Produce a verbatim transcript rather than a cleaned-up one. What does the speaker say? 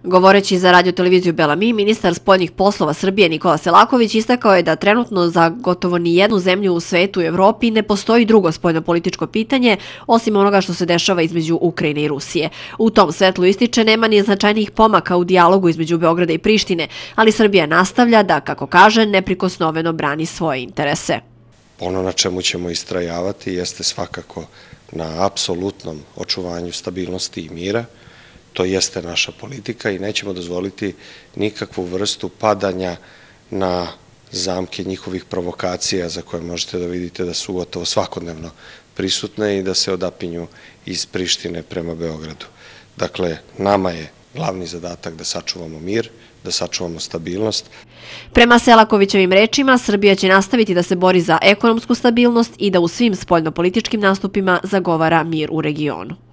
Govoreći za radio-televiziju Belami, ministar spoljnih poslova Srbije Nikola Selaković istakao je da trenutno za gotovo ni jednu zemlju u svetu i Evropi ne postoji drugo spoljnopolitičko pitanje osim onoga što se dešava između Ukrajine i Rusije. U tom svetlu ističe nema ni značajnijih pomaka u dijalogu između Beograda i Prištine, ali Srbija nastavlja da, kako kaže, neprikosnoveno brani svoje interese. Ono na čemu ćemo istrajavati jeste svakako na apsolutnom očuvanju stabilnosti i mira. To jeste naša politika i nećemo dozvoliti nikakvu vrstu padanja na zamke njihovih provokacija za koje možete da vidite da su gotovo svakodnevno prisutne i da se odapinju iz Prištine prema Beogradu. Dakle, nama je glavni zadatak da sačuvamo mir, da sačuvamo stabilnost. Prema Selakovićevim rečima, Srbija će nastaviti da se bori za ekonomsku stabilnost i da u svim spoljnopolitičkim nastupima zagovara mir u regionu.